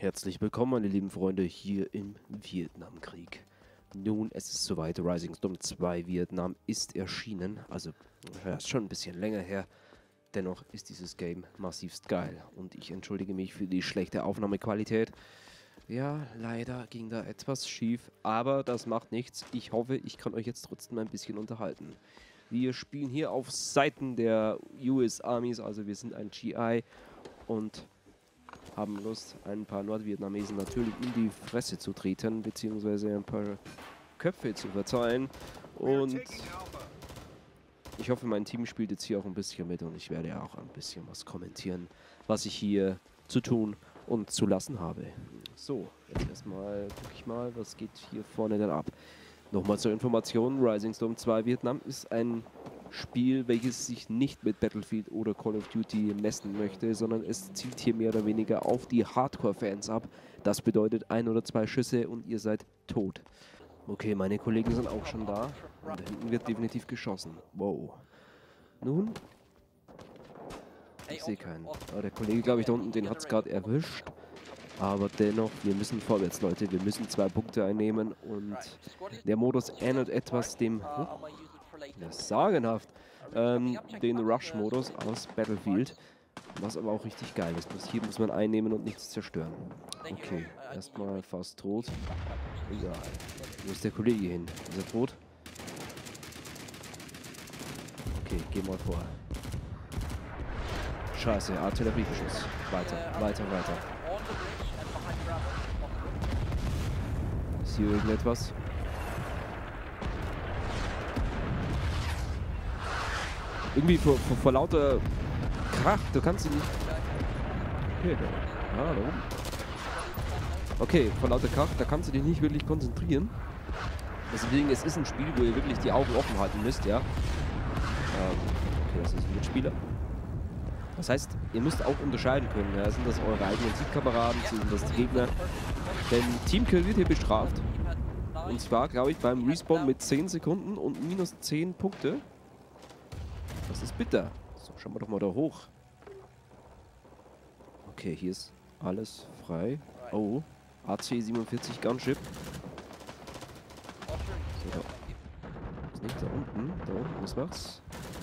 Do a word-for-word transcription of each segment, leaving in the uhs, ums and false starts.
Herzlich willkommen, meine lieben Freunde, hier im Vietnamkrieg. Nun, es ist soweit, Rising Storm zwei Vietnam ist erschienen, also ja, ist schon ein bisschen länger her. Dennoch ist dieses Game massivst geil und ich entschuldige mich für die schlechte Aufnahmequalität. Ja, leider ging da etwas schief, aber das macht nichts. Ich hoffe, ich kann euch jetzt trotzdem ein bisschen unterhalten. Wir spielen hier auf Seiten der U S Armies, also wir sind ein G I und haben Lust, ein paar Nordvietnamesen natürlich in die Fresse zu treten, beziehungsweise ein paar Köpfe zu verzeihen. Und ich hoffe, mein Team spielt jetzt hier auch ein bisschen mit und ich werde ja auch ein bisschen was kommentieren, was ich hier zu tun und zu lassen habe. So, jetzt erstmal gucke ich mal, was geht hier vorne denn ab. Nochmal zur Information, Rising Storm zwei Vietnam ist ein Spiel, welches sich nicht mit Battlefield oder Call of Duty messen möchte, sondern es zielt hier mehr oder weniger auf die Hardcore-Fans ab. Das bedeutet ein oder zwei Schüsse und ihr seid tot. Okay, meine Kollegen sind auch schon da und da hinten wird definitiv geschossen. Wow. Nun? Ich sehe keinen. Oh, der Kollege, glaube ich, da unten, den hat es gerade erwischt. Aber dennoch, wir müssen vorwärts, Leute. Wir müssen zwei Punkte einnehmen und der Modus ähnelt etwas dem, oh, ja, sagenhaft, ähm, den Rush-Modus aus Battlefield, was aber auch richtig geil ist. Hier muss man einnehmen und nichts zerstören. Okay, erstmal fast tot. Egal. Wo ist der Kollege hin? Ist er tot? Okay, geh mal vor. Scheiße, Artilleriebeschuss. Weiter, weiter, weiter. Ist hier irgendetwas? Irgendwie vor, vor, vor lauter Krach, du kannst sie nicht... Okay, da, ah, da oben. Okay, vor lauter Krach, da kannst du dich nicht wirklich konzentrieren. Deswegen, es ist ein Spiel, wo ihr wirklich die Augen offen halten müsst, ja. Ähm, okay, das ist ein Mitspieler. Das heißt, ihr müsst auch unterscheiden können, ja. Sind das eure eigenen Teamkameraden, sind das die Gegner? Denn Teamkill wird hier bestraft. Und zwar, glaube ich, beim Respawn mit zehn Sekunden und minus zehn Punkte. Das ist bitter. So, schauen wir doch mal da hoch. Okay, hier ist alles frei. Oh, A C siebenundvierzig Gunship. So, da ist nicht da unten. Da unten ist was.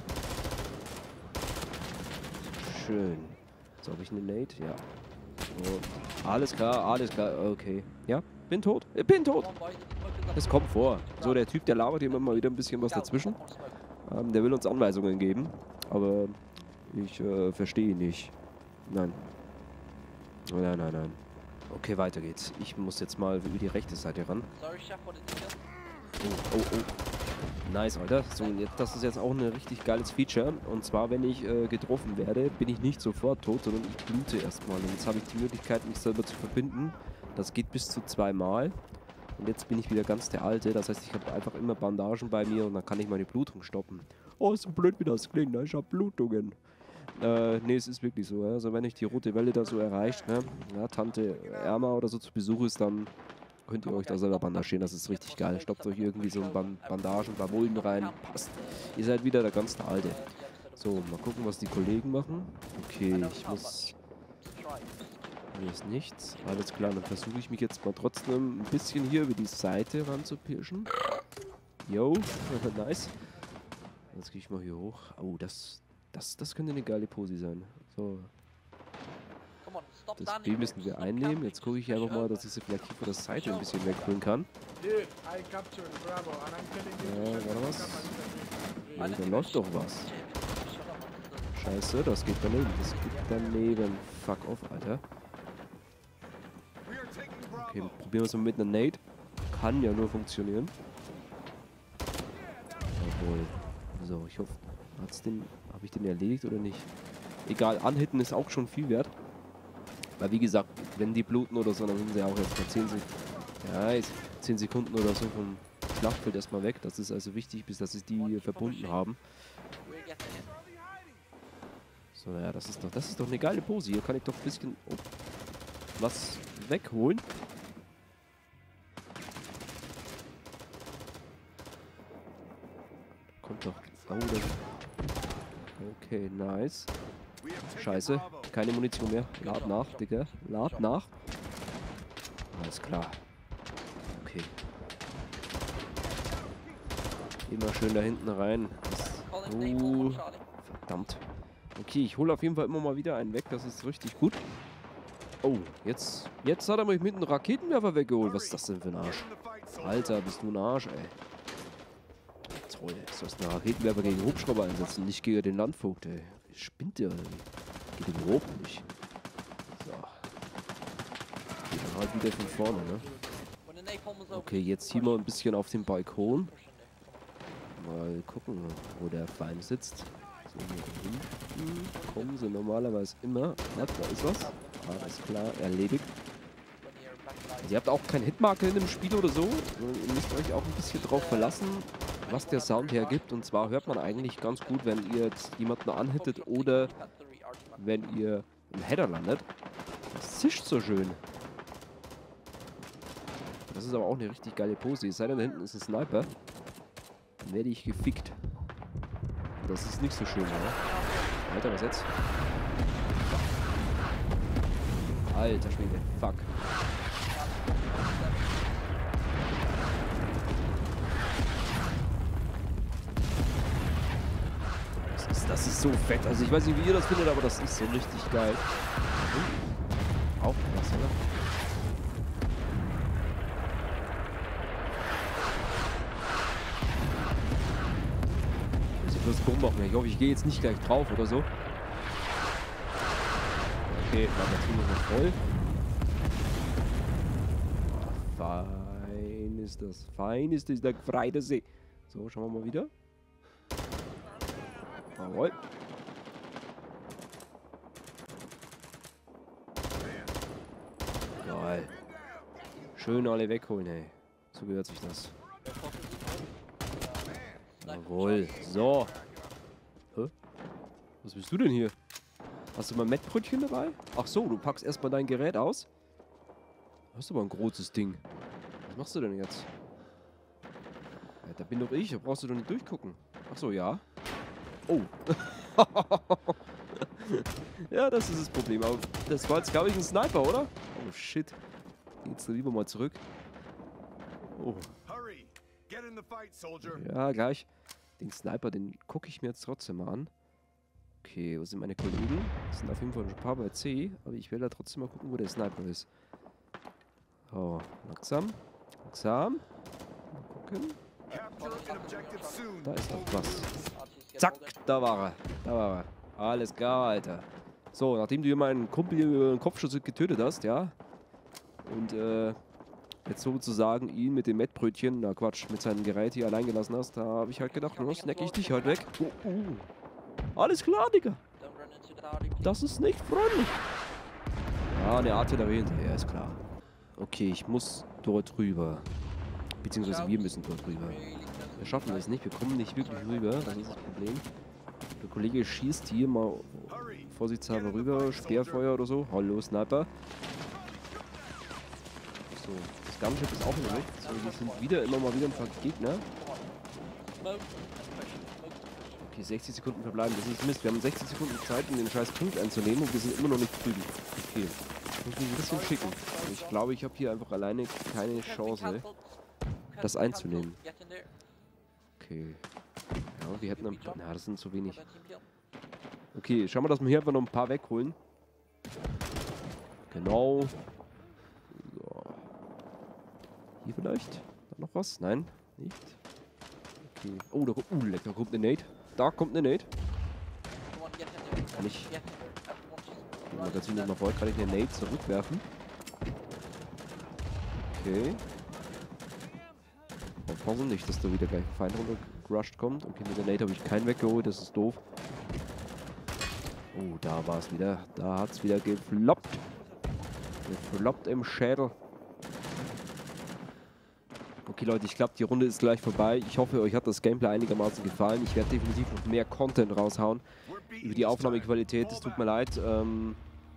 Schön. So, habe ich eine Nade? Ja. So. Alles klar, alles klar. Okay. Ja, bin tot. Ich bin tot. Es kommt vor. So, der Typ, der labert immer mal wieder ein bisschen was dazwischen. Ähm, der will uns Anweisungen geben, aber ich äh, verstehe ihn nicht. Nein. Nein, nein, nein. Okay, weiter geht's. Ich muss jetzt mal über die rechte Seite ran. Oh, oh, oh. Nice, Alter. So, jetzt, das ist jetzt auch ein richtig geiles Feature. Und zwar, wenn ich äh, getroffen werde, bin ich nicht sofort tot, sondern ich blute erstmal. Und jetzt habe ich die Möglichkeit, mich selber zu verbinden. Das geht bis zu zweimal. Und jetzt bin ich wieder ganz der Alte, das heißt, ich habe einfach immer Bandagen bei mir und dann kann ich meine Blutung stoppen. Oh, so blöd wie das klingt, ne? Ich habe Blutungen. Äh, ne, es ist wirklich so, ja? Also wenn ich die rote Welle da so erreicht, ne? Ja, Tante Erma oder so zu Besuch ist, dann könnt ihr euch da selber bandagieren, das ist richtig geil. Stoppt euch irgendwie so ein Ban Bandagen, ein paar Mulden rein, passt. Ihr seid wieder der ganz der Alte. So, mal gucken, was die Kollegen machen. Okay, ich muss... Hier ist nichts. Alles klar, dann versuche ich mich jetzt mal trotzdem ein bisschen hier über die Seite ranzupirschen. Yo, nice. Jetzt gehe ich mal hier hoch. Oh, das, das, das könnte eine geile Pose sein. So. Das B müssen wir einnehmen. Jetzt gucke ich einfach mal, dass ich sie vielleicht hier von der Seite ein bisschen wegholen kann. Ja, warte was? Ja, da läuft doch was. Scheiße, das geht daneben. Das geht daneben. Fuck off, Alter. Okay, probieren wir es mal mit einer Nade. Kann ja nur funktionieren. Jawohl. So, ich hoffe, hat's den, habe ich den erledigt oder nicht? Egal, anhitten ist auch schon viel wert. Weil wie gesagt, wenn die bluten oder so, dann sind sie auch jetzt mal zehn Sekunden, ja, jetzt zehn Sekunden oder so vom Schlachtfeld erstmal weg. Das ist also wichtig, bis dass sie die verbunden haben. So, naja, das ist doch, das ist doch eine geile Pose. Hier kann ich doch ein bisschen oh, was wegholen. Kommt doch. Oh, das okay, nice. Scheiße, keine Munition mehr. Lad nach, Digga. Lad nach. Alles klar. Okay. Immer schön da hinten rein. Das, oh, verdammt. Okay, ich hole auf jeden Fall immer mal wieder einen weg. Das ist richtig gut. Oh, jetzt, jetzt hat er mich mit einem Raketenwerfer weggeholt. Was ist das denn für ein Arsch? Alter, bist du ein Arsch, ey. Toll, sollst du einen Raketenwerfer gegen Hubschrauber einsetzen, nicht gegen den Landvogt, ey. Spinnt der irgendwie? Geht überhaupt nicht. So. Geht dann halt wieder von vorne, ne? Okay, jetzt hier mal ein bisschen auf dem Balkon. Mal gucken, wo der Feind sitzt. So, hier hinten kommen sie normalerweise immer. Ja, da ist was. Alles klar, erledigt. Also ihr habt auch kein Hitmarker in dem Spiel oder so. Ihr müsst euch auch ein bisschen drauf verlassen, was der Sound hergibt. Und zwar hört man eigentlich ganz gut, wenn ihr jetzt jemanden anhittet oder wenn ihr im Header landet. Das zischt so schön. Das ist aber auch eine richtig geile Pose. Es sei denn, da hinten ist ein Sniper. Dann werde ich gefickt. Das ist nicht so schön, oder? Alter, was jetzt? Alter Schwede, fuck. Das ist, das ist so fett. Also ich weiß nicht, wie ihr das findet, aber das ist so richtig geil. Hm? Aufgepasst, oder? Ich muss ich beobachten. Ich hoffe, ich gehe jetzt nicht gleich drauf oder so. Okay, Magazin ist noch voll. Fein ist das. Fein ist das, der Freide See. So, schauen wir mal wieder. Jawohl. Geil. Schön alle wegholen, ey. So gehört sich das. Jawohl. So. Hä? Was bist du denn hier? Hast du mal Mettbrötchen dabei? Ach so, du packst erstmal dein Gerät aus. Das ist aber ein großes Ding. Was machst du denn jetzt? Ja, da bin doch ich, da brauchst du doch nicht durchgucken. Ach so, ja. Oh. Ja, das ist das Problem. Aber das war jetzt, glaube ich, ein Sniper, oder? Oh, shit. Geht's lieber mal zurück. Oh. Ja, gleich. Den Sniper, den gucke ich mir jetzt trotzdem mal an. Okay, wo sind meine Kollegen? Das sind auf jeden Fall ein paar bei C, aber ich will da trotzdem mal gucken, wo der Sniper ist. Oh, langsam. Langsam. Mal gucken. Da ist doch was. Zack, da war er. Da war er. Alles klar, Alter. So, nachdem du hier meinen Kumpel über den Kopfschuss getötet hast, ja. Und, äh, jetzt sozusagen ihn mit dem Mettbrötchen, na Quatsch, mit seinem Gerät hier allein gelassen hast, da habe ich halt gedacht, nur snack ich dich halt weg. Oh, oh. Alles klar, Digga. Das ist nicht freundlich. Ja, eine Artillerie hinterher, ist klar. Okay, ich muss dort rüber. Beziehungsweise wir müssen dort rüber. Wir schaffen das nicht, wir kommen nicht wirklich rüber, das ist das Problem. Der Kollege schießt hier mal vorsichtshalber rüber, Speerfeuer oder so. Hallo, Sniper. So, das Gunship ist auch in der Luft. So, hier sind wieder immer mal wieder ein paar Gegner. Okay, sechzig Sekunden verbleiben. Das ist Mist. Wir haben sechzig Sekunden Zeit, um den scheiß Punkt einzunehmen und wir sind immer noch nicht drüben. Okay. Das muss mich ein bisschen schicken. Ich glaube, ich habe hier einfach alleine keine Chance, das einzunehmen. Okay. Ja, wir hätten ein paar... Na, das sind zu wenig. Okay, schauen wir, dass wir hier einfach noch ein paar wegholen. Genau. So. Hier vielleicht? Da noch was? Nein, nicht. Okay. Oh, da kommt... Uh, lecker, da kommt eine Nade. Da kommt eine Nade. Kann ich... Wenn man das noch wollte, kann ich eine Nade zurückwerfen. Okay. Aufpassen, nicht, dass da wieder gleich ein Feind runtergerusht kommt. Okay, mit der Nade habe ich keinen weggeholt, das ist doof. Oh, da war es wieder. Da hat es wieder gefloppt. Gefloppt im Schädel. Okay, Leute, ich glaube, die Runde ist gleich vorbei. Ich hoffe, euch hat das Gameplay einigermaßen gefallen. Ich werde definitiv noch mehr Content raushauen über die Aufnahmequalität. Es tut mir leid. Ähm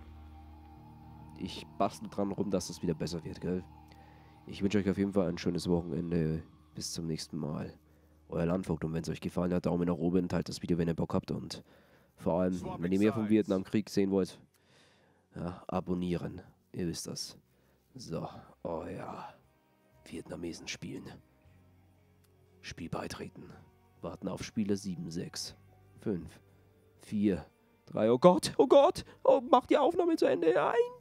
ich bastel dran rum, dass es wieder besser wird, gell? Ich wünsche euch auf jeden Fall ein schönes Wochenende. Bis zum nächsten Mal. Euer Landvogt. Und wenn es euch gefallen hat, Daumen nach oben, teilt das Video, wenn ihr Bock habt. Und vor allem, wenn ihr mehr vom Vietnamkrieg sehen wollt, ja, abonnieren. Ihr wisst das. So, oh ja. Vietnamesen spielen. Spiel beitreten. Warten auf Spieler sieben, sechs, fünf, vier, drei. Oh Gott, oh Gott. Oh, mach die Aufnahme zu Ende. Nein.